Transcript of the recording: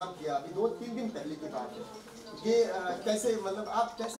किया, अभी 2-3 दिन पहले की बात है। ये कैसे, मतलब आप कैसे